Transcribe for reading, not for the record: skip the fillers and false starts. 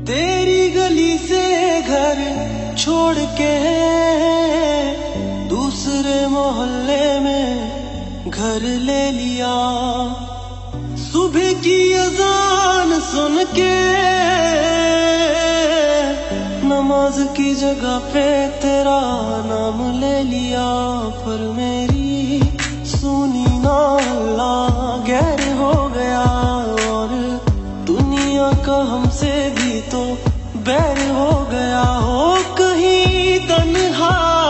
तेरी गली से घर छोड़ के दूसरे मोहल्ले में घर ले लिया। सुबह की अजान सुन के नमाज की जगह पे तेरा नाम ले लिया। पर मेरी सुनी ना अल्लाह गैर हो गया, और दुनिया का हमसे भी तो बैर हो गया। हो कहीं तन्हा